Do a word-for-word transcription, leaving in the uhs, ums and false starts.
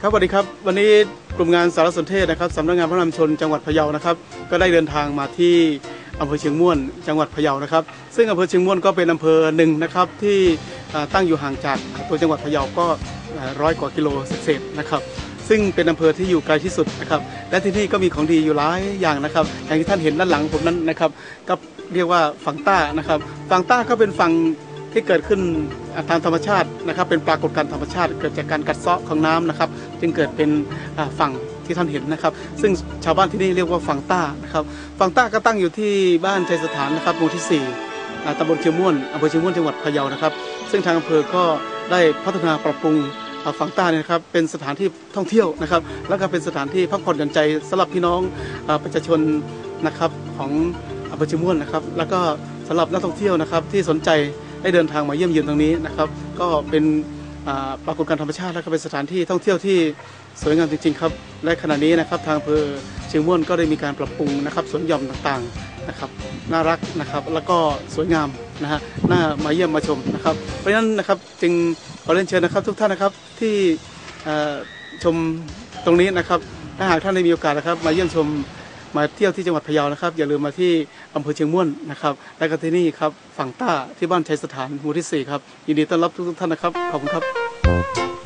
ครับสวัสดีครับวันนี้กลุ่มงานสารสนเทศนะครับสำนักงานพระนำชนจังหวัดพะเยานะครับก็ได้เดินทางมาที่อำเภอเชียงม่วนจังหวัดพะเยานะครับซึ่งอำเภอเชียงม่วนก็เป็นอำเภอหนึ่งนะครับที่ตั้งอยู่ห่างจากตัวจังหวัดพะเยาก็ร้อยกว่ากิโลเศษๆนะครับซึ่งเป็นอำเภอที่อยู่ไกลที่สุดนะครับและที่นี่ก็มีของดีอยู่หลายอย่างนะครับอย่างที่ท่านเห็นด้านหลังผมนั้นนะครับก็เรียกว่าฝั่งต้านะครับฝั่งต้าก็เป็นฝั่งที่เกิดขึ้นทางธรรมชาตินะครับเป็นปรากฏการณ์ธรรมชาติเกิดจากการกัดเซาะของน้ำนะครับจึงเกิดเป็นฝั่งที่ท่านเห็นนะครับซึ่งชาวบ้านที่นี่เรียกว่าฝั่งต้านะครับฝั่งต้าก็ตั้งอยู่ที่บ้านชัยสถานนะครับหมู่ที่สี่ตำบลเชียงม่วนอำเภอเชียงม่วนจังหวัดพะเยานะครับซึ่งทางอำเภอก็ได้พัฒนาปรับปรุงฝั่งใต้นะครับเป็นสถานที่ท่องเที่ยวนะครับแล้วก็เป็นสถานที่พักผ่อนหย่อนใจสำหรับพี่น้องประชาชนนะครับของอำเภอเชียงม่วนนะครับแล้วก็สำหรับนักท่องเที่ยวนะครับที่สนใจได้เดินทางมาเยี่ยมเยือนตรงนี้นะครับก็เป็นปรากฏการณ์ธรรมชาติและก็เป็นสถานที่ท่องเที่ยวที่สวยงามจริงๆครับและขณะนี้นะครับทางอำเภอเชียงม่วนก็ได้มีการปรับปรุงนะครับสวนหย่อมต่างๆนะครับน่ารักนะครับแล้วก็สวยงามนะฮะน่ามาเยี่ยมมาชมนะครับเพราะฉะนั้นนะครับจึงขอเรียนเชิญนะครับทุกท่านนะครับที่ชมตรงนี้นะครับถ้าหากท่านได้มีโอกาสนะครับมาเยี่ยมชมมาเที่ยวที่จังหวัดพะเยานะครับอย่าลืมมาที่อำเภอเชียงม่วนนะครับและก็ที่นี่ครับฝั่งต้าที่บ้านชัยสถานหมู่ที่สี่ครับยินดีต้อนรับทุกท่านนะครับขอบคุณครับ